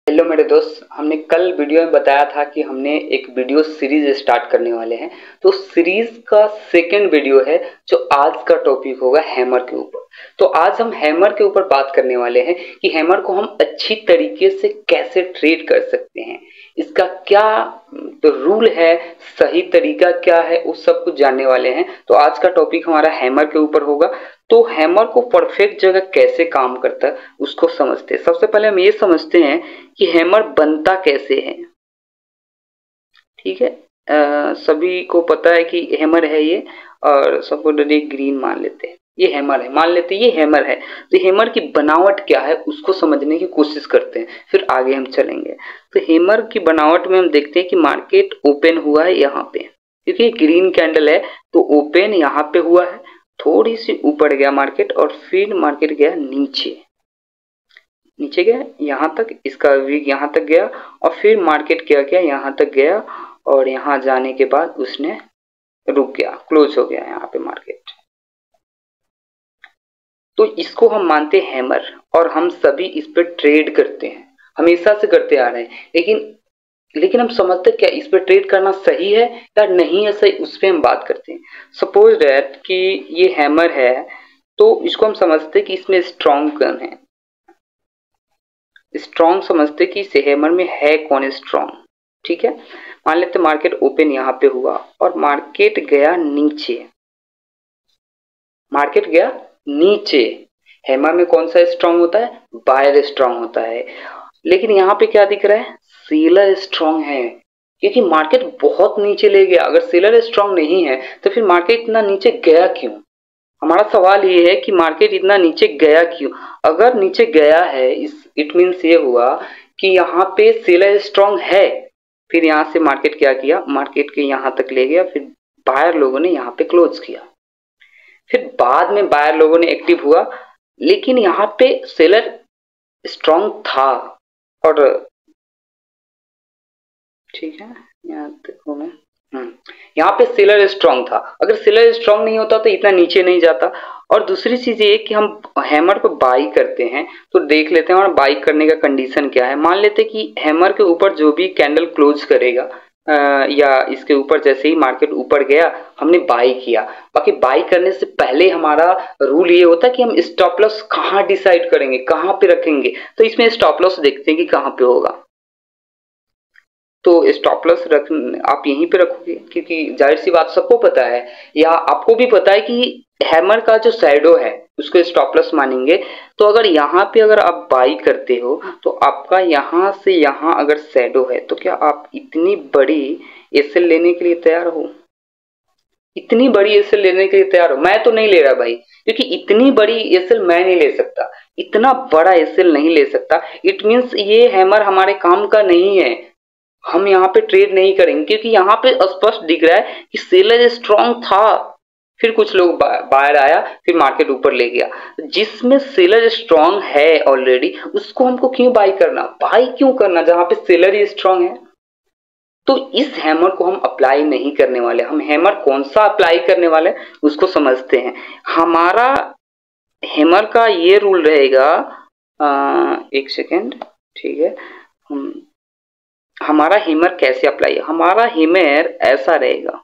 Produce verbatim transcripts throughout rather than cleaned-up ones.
Hello मेरे दोस्त, हमने कल वीडियो में बताया था कि हमने एक वीडियो सीरीज स्टार्ट करने वाले हैं। तो सीरीज का सेकंड वीडियो है जो आज का टॉपिक होगा हैमर के ऊपर। तो आज हम हैमर के ऊपर बात करने वाले हैं कि हैमर को हम अच्छी तरीके से कैसे ट्रेड कर सकते हैं, इसका क्या तो रूल है, सही तरीका क्या है, उस सब कुछ जानने वाले हैं। तो आज का टॉपिक हमारा हैमर के ऊपर होगा। तो हैमर को परफेक्ट जगह कैसे काम करता है उसको समझते हैं। सबसे पहले हम ये समझते हैं कि हैमर बनता कैसे है। ठीक है, आ, सभी को पता है कि हैमर है ये, और सबको डायरेक्ट ग्रीन मान लेते हैं। ये हैमर है, मान लेते हैं ये हैमर है। तो हैमर की बनावट क्या है उसको समझने की कोशिश करते हैं, फिर आगे हम चलेंगे। तो हैमर की बनावट में हम देखते हैं कि मार्केट ओपन हुआ है यहाँ पे, क्योंकि ग्रीन कैंडल है तो ओपन यहाँ पे हुआ है, थोड़ी सी ऊपर गया मार्केट और फिर मार्केट गया नीचे, नीचे गया यहाँ तक, इसका वीक यहाँ तक गया और फिर मार्केट क्या गया यहाँ तक गया, और यहाँ जाने के बाद उसने रुक गया, क्लोज हो गया यहाँ पे मार्केट। तो इसको हम मानते हैं हैमर, और हम सभी इस पर ट्रेड करते हैं, हमेशा से करते आ रहे हैं। लेकिन लेकिन हम समझते क्या इस पर ट्रेड करना सही है या नहीं है सही, उस पर हम बात करते हैं। सपोज दैट कि ये हैमर है, तो इसको हम समझते कि इसमें स्ट्रॉन्ग कौन है, स्ट्रॉन्ग समझते कि इस हैमर में है कौन स्ट्रॉन्ग। ठीक है, मान लेते मार्केट ओपन यहाँ पे हुआ और मार्केट गया नीचे, मार्केट गया नीचे। हैमर में कौन सा स्ट्रॉन्ग होता है? बायर स्ट्रॉन्ग होता है। लेकिन यहाँ पे क्या दिख रहा है? सेलर स्ट्रॉन्ग है, क्योंकि मार्केट बहुत नीचे ले गया। अगर सेलर स्ट्रॉन्ग नहीं है तो फिर मार्केट इतना नीचे गया क्यों? हमारा सवाल ये है कि मार्केट इतना नीचे गया क्यों। अगर नीचे गया है, इस इट मीन्स ये हुआ कि यहाँ पे सेलर स्ट्रॉन्ग है। फिर यहाँ से मार्केट क्या किया, मार्केट के यहाँ तक ले गया, फिर बायर लोगों ने यहाँ पे क्लोज किया, फिर बाद में बायर लोगों ने एक्टिव हुआ, लेकिन यहाँ पे सेलर स्ट्रॉन्ग था। और ठीक है, यहाँ देखो मैं हम्म यहाँ पे सेलर स्ट्रॉन्ग था। अगर सेलर स्ट्रॉन्ग नहीं होता तो इतना नीचे नहीं जाता। और दूसरी चीज ये कि हम हैमर को बाई करते हैं, तो देख लेते हैं और बाई करने का कंडीशन क्या है। मान लेते हैं कि हैमर के ऊपर जो भी कैंडल क्लोज करेगा, आ, या इसके ऊपर जैसे ही मार्केट ऊपर गया हमने बाई किया। बाकी बाई करने से पहले हमारा रूल ये होता है कि हम स्टॉप लॉस कहाँ डिसाइड करेंगे, कहाँ पे रखेंगे। तो इसमें स्टॉप लॉस देखते हैं कि कहाँ पे होगा। तो स्टॉप लॉस रख आप यहीं पे रखोगे, क्योंकि जाहिर सी बात सबको पता है, या आपको भी पता है कि हैमर का जो शैडो है उसको स्टॉप लॉस मानेंगे। तो अगर यहाँ पे अगर आप बाई करते हो तो आपका यहाँ से यहाँ अगर शैडो है, तो क्या आप इतनी बड़ी एसएल लेने के लिए तैयार हो? इतनी बड़ी एसएल लेने के लिए तैयार हो? मैं तो नहीं ले रहा भाई, क्योंकि इतनी बड़ी एसएल मैं नहीं ले सकता, इतना बड़ा एसएल नहीं ले सकता। इट मीन्स ये हैमर हमारे काम का नहीं है, हम यहाँ पे ट्रेड नहीं करेंगे, क्योंकि यहाँ पे स्पष्ट दिख रहा है कि सेलर स्ट्रॉन्ग था, फिर कुछ लोग बाहर आया, फिर मार्केट ऊपर ले गया। जिसमें सेलर स्ट्रॉन्ग है ऑलरेडी, उसको हमको क्यों बाई करना, बाई क्यों करना जहां पे सेलर ही स्ट्रॉन्ग है। तो इस हैमर को हम अप्लाई नहीं करने वाले। हम हैमर कौन सा अप्लाई करने वाले उसको समझते हैं। हमारा हैमर का ये रूल रहेगा, आ, एक सेकेंड, ठीक है, हम हमारा हैमर कैसे अप्लाई है। हमारा हैमर ऐसा रहेगा,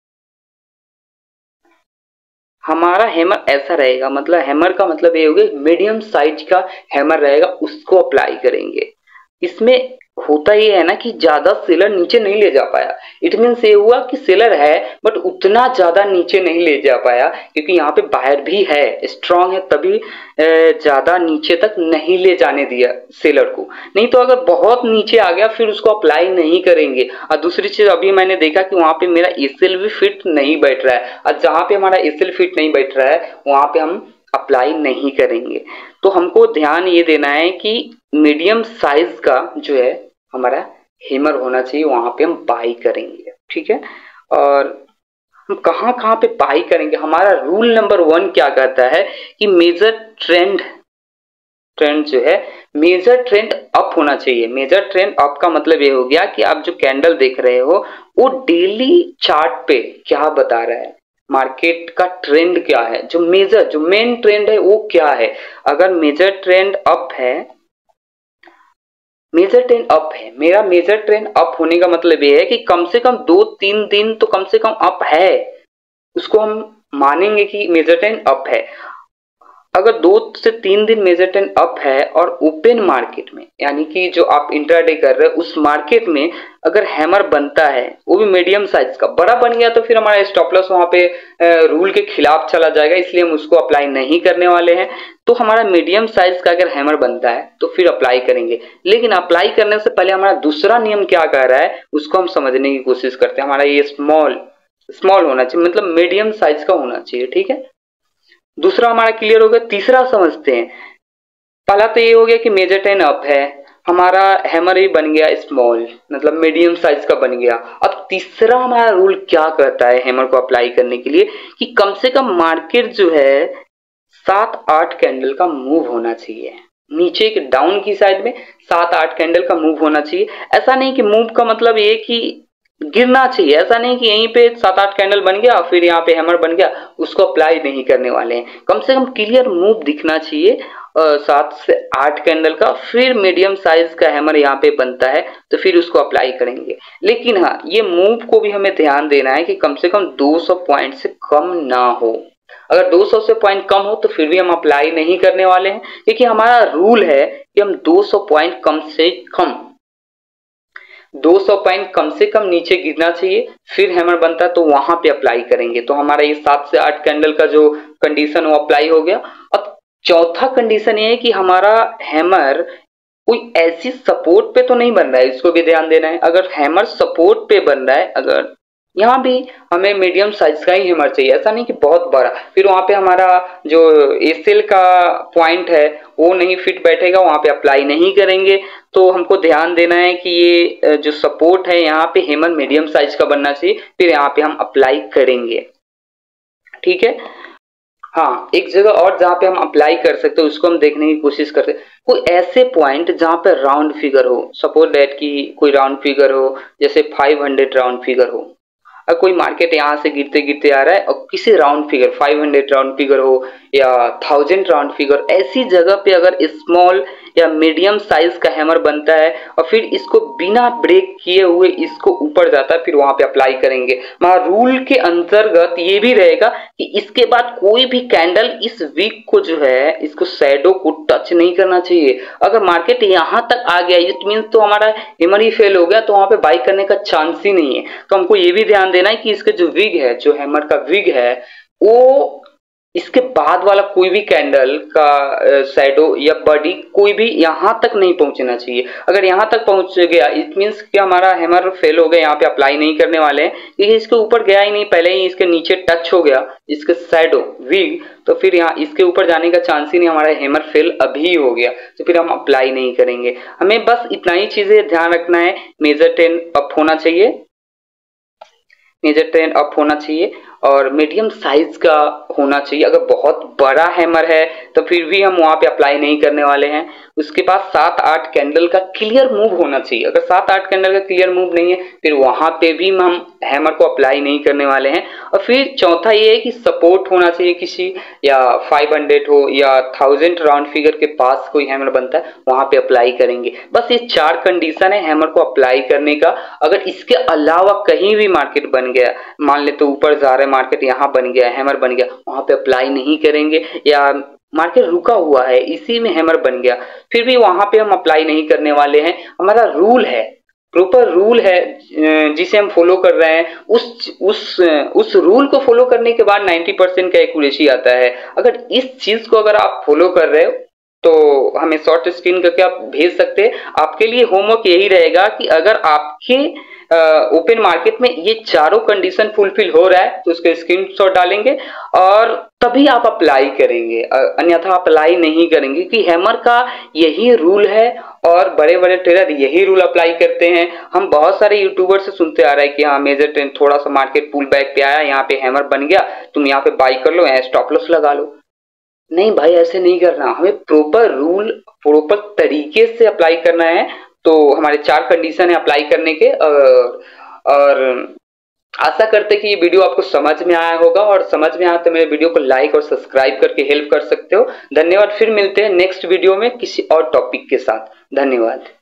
हमारा हैमर ऐसा रहेगा, मतलब हैमर का मतलब ये होगा मीडियम साइज का हैमर रहेगा, उसको अप्लाई करेंगे। इसमें होता ये है ना कि ज्यादा सेलर नीचे नहीं ले जा पाया। इट मीन्स ये हुआ कि सेलर है बट उतना ज्यादा नीचे नहीं ले जा पाया, क्योंकि यहाँ पे बायर भी है, स्ट्रांग है, तभी ज्यादा नीचे तक नहीं ले जाने दिया सेलर को। नहीं तो अगर बहुत नीचे आ गया फिर उसको अप्लाई नहीं करेंगे। और दूसरी चीज, अभी मैंने देखा कि वहां पे मेरा एसएल भी फिट नहीं बैठ रहा है, और जहां पे हमारा एसएल फिट नहीं बैठ रहा है वहां पे हम अप्लाई नहीं करेंगे। तो हमको ध्यान ये देना है कि मीडियम साइज का जो है हमारा हैमर होना चाहिए, वहां पे हम बाई करेंगे। ठीक है, और हम कहां कहां पे बाई करेंगे। हमारा रूल नंबर वन क्या कहता है कि मेजर ट्रेंड ट्रेंड जो है मेजर ट्रेंड अप होना चाहिए। मेजर ट्रेंड अप का मतलब ये हो गया कि आप जो कैंडल देख रहे हो वो डेली चार्ट पे क्या बता रहा है, मार्केट का ट्रेंड क्या है, जो मेजर जो मेन ट्रेंड है वो क्या है। अगर मेजर ट्रेंड अप है मेजर ट्रेंड अप है, मेरा मेजर ट्रेंड अप होने का मतलब ये है कि कम से कम दो तीन दिन तो कम से कम अप है, उसको हम मानेंगे कि मेजर ट्रेंड अप है। अगर दो से तीन दिन मेजर ट्रेंड अप है और ओपन मार्केट में, यानी कि जो आप इंट्राडे कर रहे हो उस मार्केट में अगर हैमर बनता है, वो भी मीडियम साइज का, बड़ा बन गया तो फिर हमारा स्टॉप लॉस वहां पे रूल के खिलाफ चला जाएगा, इसलिए हम उसको अप्लाई नहीं करने वाले हैं। तो हमारा मीडियम साइज का अगर हैमर बनता है तो फिर अप्लाई करेंगे, लेकिन अप्लाई करने से पहले हमारा दूसरा नियम क्या कह रहा है उसको हम समझने की कोशिश करते हैं। हमारा ये स्मॉल स्मॉल होना चाहिए, मतलब मीडियम साइज का होना चाहिए, ठीक है। दूसरा हमारा क्लियर हो गया। तीसरा समझते हैं। पहला तो ये हो गया कि मेजर ट्रेंड अप है, हमारा हैमर भी बन गया स्मॉल, मतलब मीडियम साइज का बन गया। अब तीसरा हमारा रूल क्या कहता है हैमर को अप्लाई करने के लिए, कि कम से कम मार्केट जो है सात आठ कैंडल का मूव होना चाहिए, नीचे के डाउन की साइड में सात आठ कैंडल का मूव होना चाहिए। ऐसा नहीं कि मूव का मतलब ये कि गिरना चाहिए, ऐसा नहीं कि यहीं पे सात आठ कैंडल बन गया फिर यहाँ पे हैमर बन गया, उसको अप्लाई नहीं करने वाले हैं। कम से कम क्लियर मूव दिखना चाहिए सात से आठ कैंडल का, फिर मीडियम साइज का हैमर यहाँ पे बनता है तो फिर उसको अप्लाई करेंगे। लेकिन हाँ, ये मूव को भी हमें ध्यान देना है कि कम से कम दो सौ पॉइंट से कम ना हो। अगर दो सौ से पॉइंट कम हो तो फिर भी हम अप्लाई नहीं करने वाले हैं, क्योंकि हमारा रूल है कि हम दो सौ पॉइंट कम से कम दो सौ पॉइंट कम से कम नीचे गिरना चाहिए, फिर हैमर बनता है तो वहां पे अप्लाई करेंगे। तो हमारा ये सात से आठ कैंडल का जो कंडीशन वो अप्लाई हो गया। अब चौथा कंडीशन ये है कि हमारा हैमर कोई ऐसी सपोर्ट पे तो नहीं बन रहा है, इसको भी ध्यान देना है। अगर हैमर सपोर्ट पे बन रहा है, अगर यहाँ भी हमें मीडियम साइज का ही हैमर चाहिए, ऐसा नहीं कि बहुत बड़ा, फिर वहां पे हमारा जो एसएल का पॉइंट है वो नहीं फिट बैठेगा, वहां पे अप्लाई नहीं करेंगे। तो हमको ध्यान देना है कि ये जो सपोर्ट है यहाँ पे हैमर मीडियम साइज का बनना चाहिए, फिर यहाँ पे हम अप्लाई करेंगे, ठीक है। हाँ, एक जगह और जहाँ पे हम अप्लाई कर सकते हैं उसको हम देखने की कोशिश करते हैं। कोई ऐसे पॉइंट जहाँ पे राउंड फिगर हो, सपोज दैट कि कोई राउंड फिगर हो, जैसे पाँच सौ राउंड फिगर हो। अगर कोई मार्केट यहाँ से गिरते गिरते आ रहा है और किसी राउंड फिगर पाँच सौ राउंड फिगर हो या थाउजेंड राउंड फिगर, ऐसी जगह पे अगर स्मॉल या मीडियम साइज का हैमर बनता है और फिर इसको बिना ब्रेक किए हुए इसको ऊपर जाता है, फिर वहां पे अप्लाई करेंगे। मगर रूल के अंतर्गत ये भी रहेगा कि इसके बाद कोई भी कैंडल इस वीक को जो है, इसको शैडो को टच नहीं करना चाहिए। अगर मार्केट यहाँ तक आ गया इट मीन्स तो हमारा हैमर ही फेल हो गया, तो वहां पे बाई करने का चांस ही नहीं है। तो हमको ये भी ध्यान देना है कि इसके जो विग है, जो हैमर का विग है, वो इसके बाद वाला कोई भी कैंडल का शैडो या बॉडी कोई भी यहां तक नहीं पहुंचना चाहिए। अगर यहां तक पहुंच गया इट मींस कि हमारा हैमर फेल हो गया, यहाँ पे अप्लाई नहीं करने वाले हैं, क्योंकि इसके ऊपर गया ही नहीं, पहले ही इसके नीचे टच हो गया इसके शैडो विग, तो फिर यहाँ इसके ऊपर जाने का चांस ही नहीं, हमारा हैमर फेल अभी हो गया, तो फिर हम अप्लाई नहीं करेंगे। हमें बस इतना ही चीजें ध्यान रखना है। मेजर ट्रेंड अप होना चाहिए, मेजर ट्रेंड अप होना चाहिए और मीडियम साइज का होना चाहिए। अगर बहुत बड़ा हैमर है तो फिर भी हम वहां पे अप्लाई नहीं करने वाले हैं। उसके बाद सात आठ कैंडल का क्लियर मूव होना चाहिए। अगर सात आठ कैंडल का क्लियर मूव नहीं है फिर वहां पे भी हम हैमर को अप्लाई नहीं करने वाले हैं। और फिर चौथा ये है कि सपोर्ट होना चाहिए किसी, या फाइव हंड्रेड हो या थाउजेंड राउंड फिगर के पास कोई हैमर बनता है वहां पे अप्लाई करेंगे। बस ये चार कंडीशन है हैमर को अप्लाई करने का। अगर इसके अलावा कहीं भी मार्केट बन गया, मान ले तो ऊपर जा रहे मार्केट यहाँ बन गया, हैमर बन गया, वहां पे अप्लाई नहीं करेंगे। या मार्केट रुका हुआ है इसी में हैमर बन गया, फिर भी वहां पे हम अप्लाई नहीं करने वाले हैं। हमारा रूल है, प्रॉपर रूल है जिसे हम फॉलो कर रहे हैं। उस उस उस रूल को फॉलो करने के बाद नब्बे परसेंट का एक्यूरेसी आता है। अगर इस चीज को अगर आप फॉलो कर रहे हो तो हमें शॉर्ट स्क्रीन करके आप भेज सकते हैं। आपके लिए होमवर्क यही रहेगा कि अगर आपके ओपन मार्केट में ये चारों कंडीशन फुलफिल हो रहा है तो उसके स्क्रीनशॉट डालेंगे और तभी आप अप्लाई करेंगे, अन्यथा अप्लाई नहीं करेंगे, कि हैमर का यही रूल है और बड़े बड़े ट्रेडर यही रूल अप्लाई करते हैं। हम बहुत सारे यूट्यूबर से सुनते आ रहे हैं कि हाँ मेजर ट्रेंड थोड़ा सा मार्केट पुल बैक पे आया, यहाँ पे हैमर बन गया, तुम यहाँ पे बाई कर लो, यहाँ स्टॉप लॉस लगा लो। नहीं भाई, ऐसे नहीं करना, हमें प्रॉपर रूल प्रॉपर तरीके से अप्लाई करना है। तो हमारे चार कंडीशन है अप्लाई करने के, और, और आशा करते कि ये वीडियो आपको समझ में आया होगा, और समझ में आया तो मेरे वीडियो को लाइक और सब्सक्राइब करके हेल्प कर सकते हो। धन्यवाद। फिर मिलते हैं नेक्स्ट वीडियो में किसी और टॉपिक के साथ। धन्यवाद।